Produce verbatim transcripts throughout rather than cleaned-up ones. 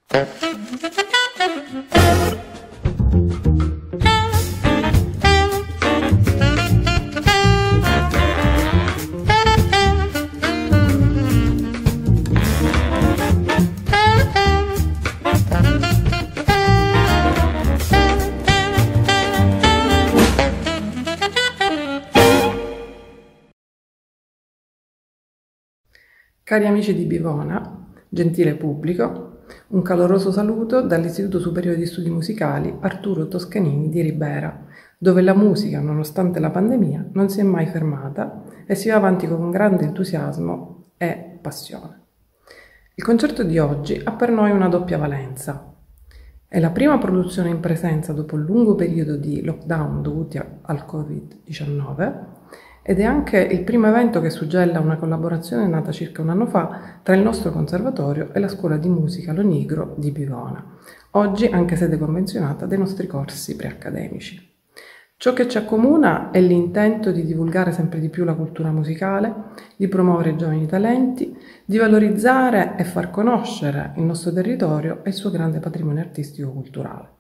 Cari amici di Bivona, gentile pubblico, un caloroso saluto dall'Istituto Superiore di Studi Musicali Arturo Toscanini di Ribera, dove la musica, nonostante la pandemia, non si è mai fermata e si va avanti con grande entusiasmo e passione. Il concerto di oggi ha per noi una doppia valenza. È la prima produzione in presenza dopo un lungo periodo di lockdown dovuti al covid diciannove ed è anche il primo evento che suggella una collaborazione nata circa un anno fa tra il nostro conservatorio e la Scuola di Musica Lo Nigro di Bivona, oggi anche sede convenzionata dei nostri corsi preaccademici. Ciò che ci accomuna è l'intento di divulgare sempre di più la cultura musicale, di promuovere i giovani talenti, di valorizzare e far conoscere il nostro territorio e il suo grande patrimonio artistico-culturale.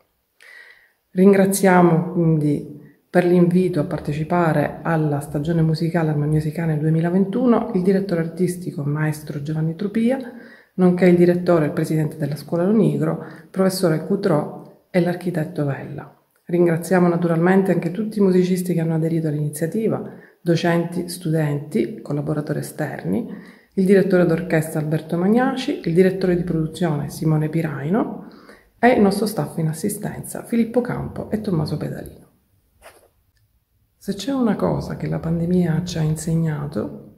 Ringraziamo quindi per l'invito a partecipare alla stagione musicale Armoniosicane duemilaventuno il direttore artistico maestro Giovanni Trupia, nonché il direttore e il presidente della Scuola Lo Nigro, professore Cutrò e l'architetto Vella. Ringraziamo naturalmente anche tutti i musicisti che hanno aderito all'iniziativa, docenti, studenti, collaboratori esterni, il direttore d'orchestra Alberto Magnaci, il direttore di produzione Simone Piraino e il nostro staff in assistenza Filippo Campo e Tommaso Pedalino. Se c'è una cosa che la pandemia ci ha insegnato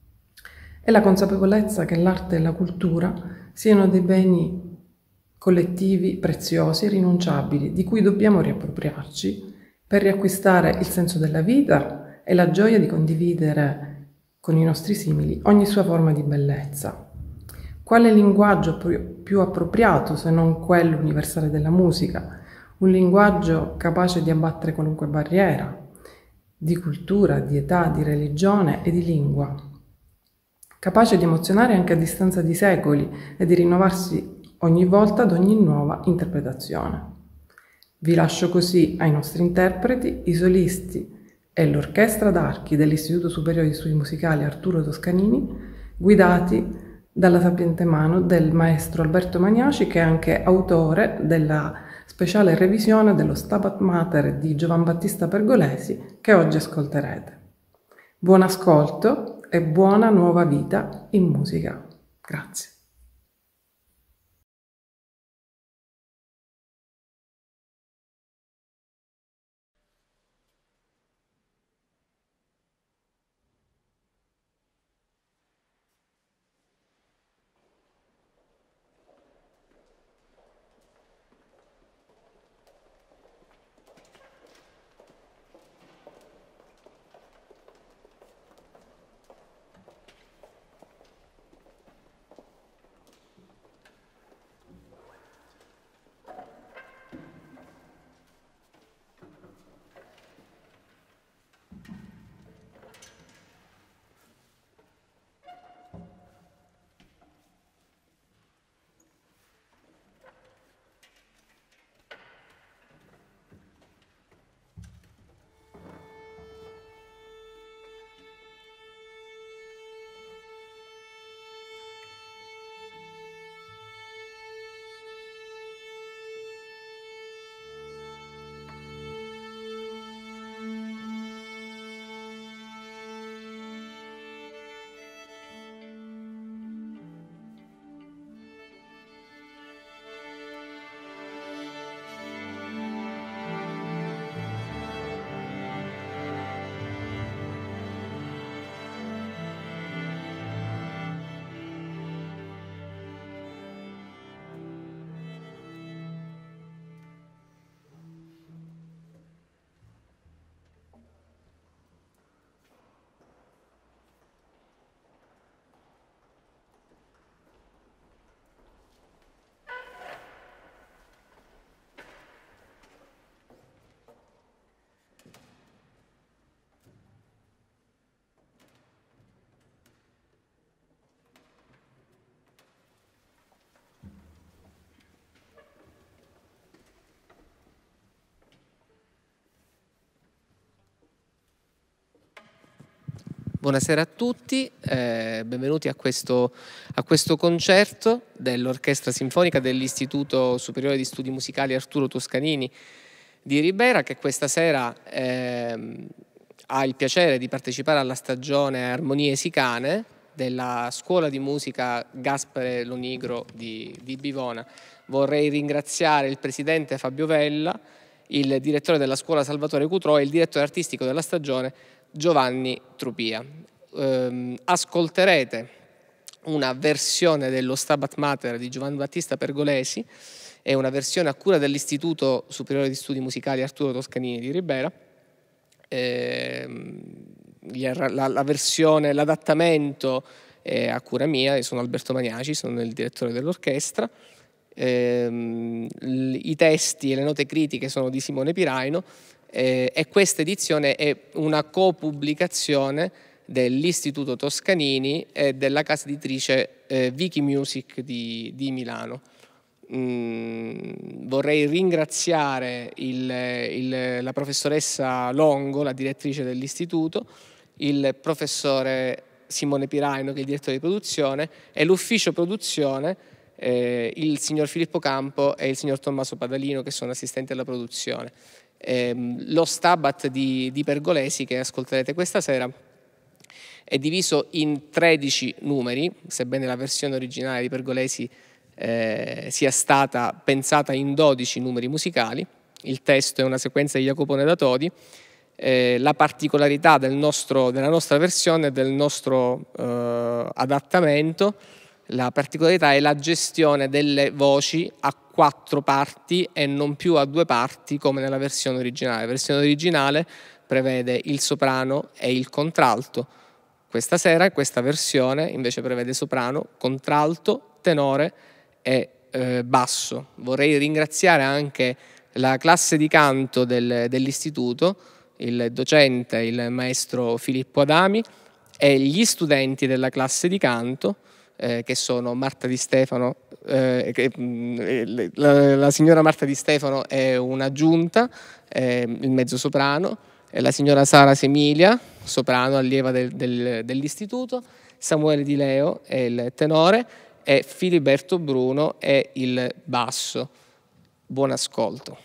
è la consapevolezza che l'arte e la cultura siano dei beni collettivi preziosi e rinunciabili di cui dobbiamo riappropriarci per riacquistare il senso della vita e la gioia di condividere con i nostri simili ogni sua forma di bellezza. Quale linguaggio più appropriato se non quello universale della musica, un linguaggio capace di abbattere qualunque barriera di cultura, di età, di religione e di lingua, capace di emozionare anche a distanza di secoli e di rinnovarsi ogni volta ad ogni nuova interpretazione. Vi lascio così ai nostri interpreti, i solisti e l'orchestra d'archi dell'Istituto Superiore di Studi Musicali Arturo Toscanini, guidati dalla sapiente mano del maestro Alberto Magnaci, che è anche autore della speciale revisione dello Stabat Mater di Giovan Battista Pergolesi che oggi ascolterete. Buon ascolto e buona nuova vita in musica. Grazie. Buonasera a tutti, eh, benvenuti a questo, a questo concerto dell'Orchestra Sinfonica dell'Istituto Superiore di Studi Musicali Arturo Toscanini di Ribera, che questa sera eh, ha il piacere di partecipare alla stagione Armonie Sicane della Scuola di Musica Gaspare Lonigro di, di Bivona. Vorrei ringraziare il presidente Fabio Vella, il direttore della scuola Salvatore Cutrò e il direttore artistico della stagione Giovanni Trupia. Eh, ascolterete una versione dello Stabat Mater di Giovanni Battista Pergolesi, è una versione a cura dell'Istituto Superiore di Studi Musicali Arturo Toscanini di Ribera. Eh, la, la versione, l'adattamento è a cura mia, io sono Alberto Magnaci, sono il direttore dell'orchestra. Eh, I testi e le note critiche sono di Simone Piraino. Eh, e questa edizione è una copubblicazione dell'Istituto Toscanini e della casa editrice eh, Vicky Music di, di Milano. Mm, vorrei ringraziare il, il, la professoressa Longo, la direttrice dell'Istituto, il professore Simone Piraino, che è il direttore di produzione, e l'ufficio produzione, eh, il signor Filippo Campo e il signor Tommaso Padalino, che sono assistenti alla produzione. Eh, lo Stabat di, di Pergolesi, che ascolterete questa sera, è diviso in tredici numeri, sebbene la versione originale di Pergolesi eh, sia stata pensata in dodici numeri musicali. Il testo è una sequenza di Jacopone da Todi. Eh, la particolarità del nostro, della nostra versione, del nostro eh, adattamento, la particolarità è la gestione delle voci a quattro parti e non più a due parti come nella versione originale. La versione originale prevede il soprano e il contralto. Questa sera questa versione invece prevede soprano, contralto, tenore e eh, basso. Vorrei ringraziare anche la classe di canto del, dell'istituto, il docente, il maestro Filippo Adami, e gli studenti della classe di canto, Eh, che sono Marta Di Stefano, eh, che, mh, la, la signora Marta Di Stefano è un'aggiunta, eh, il mezzosoprano, e la signora Sara Semilia, soprano, allieva del, del, dell'istituto, Samuele Di Leo è il tenore e Filiberto Bruno è il basso. Buon ascolto.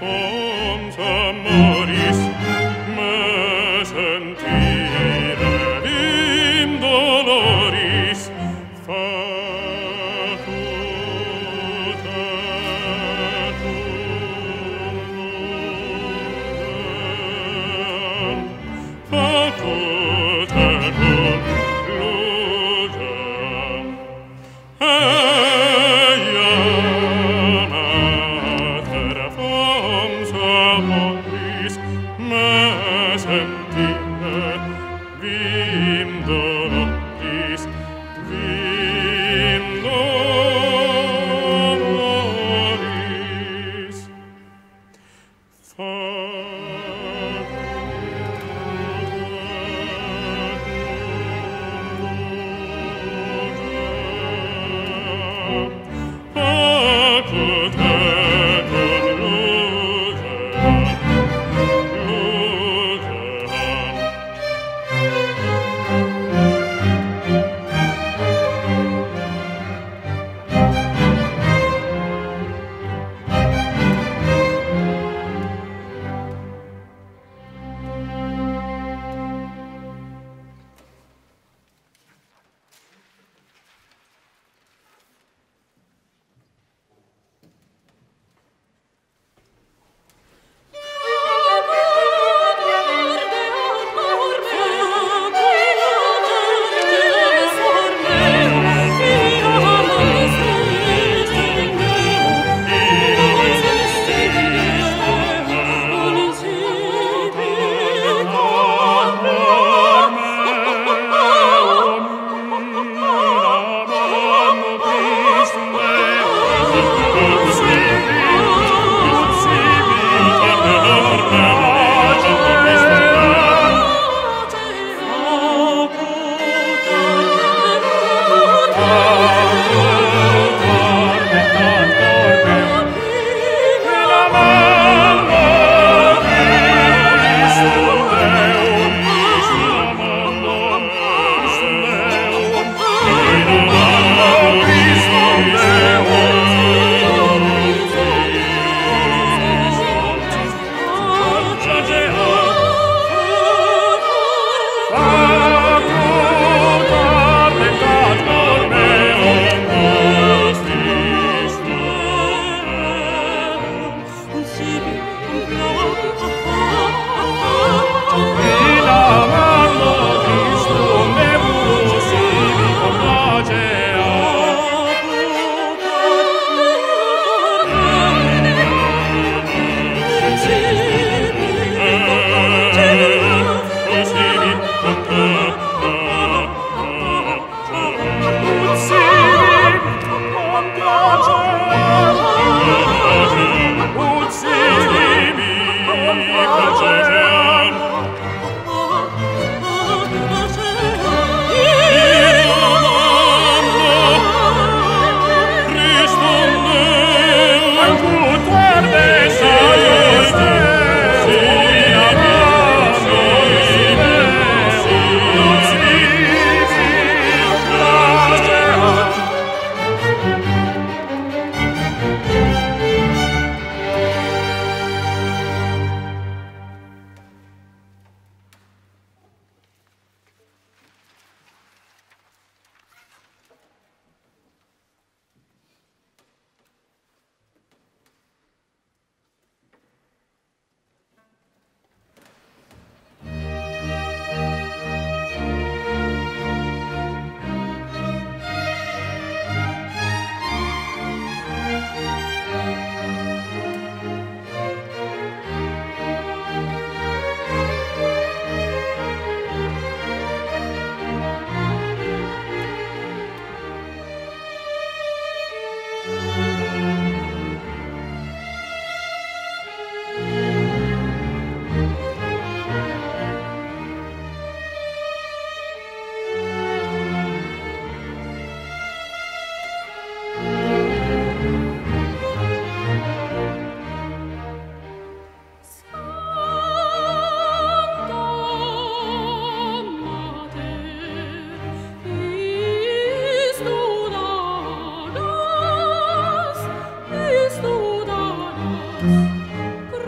Cruz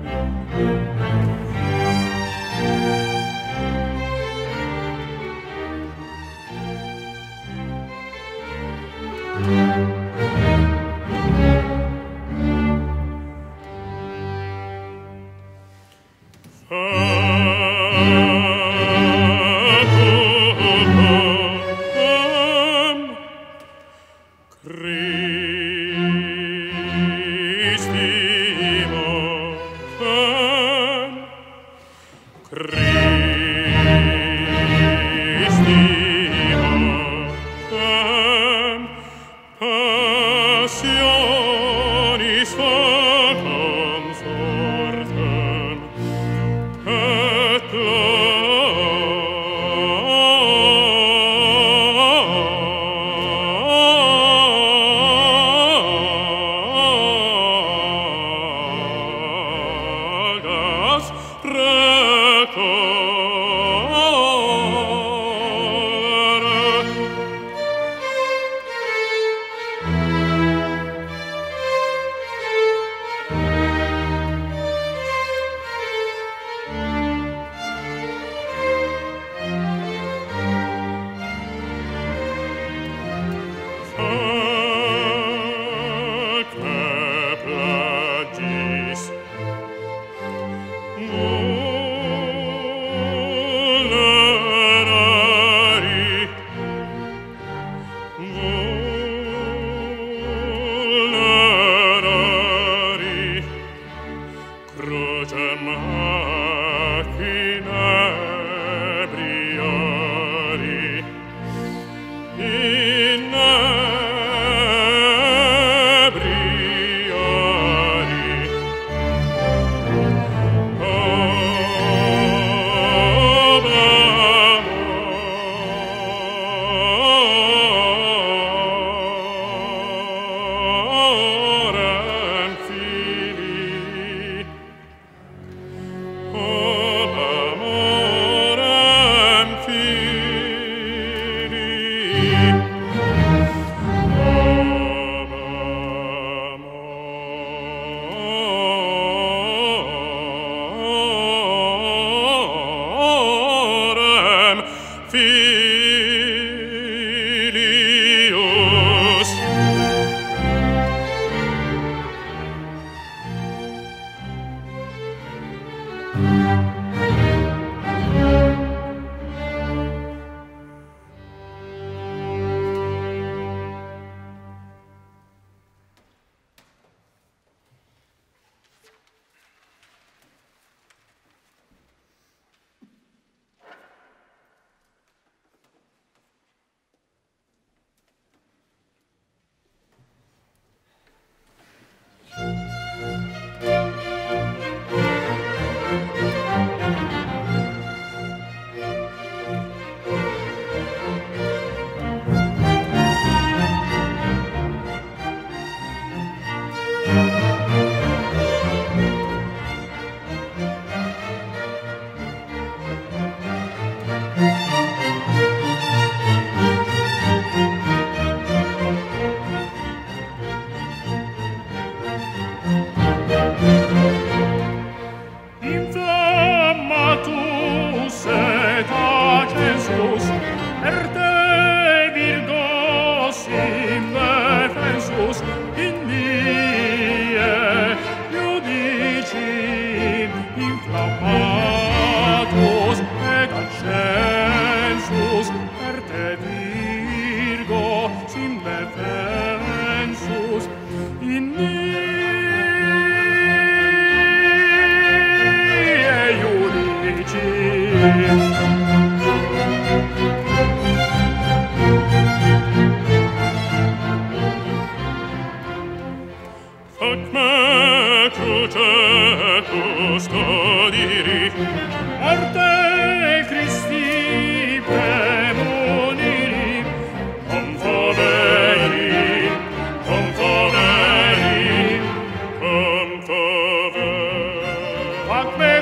Fuck me!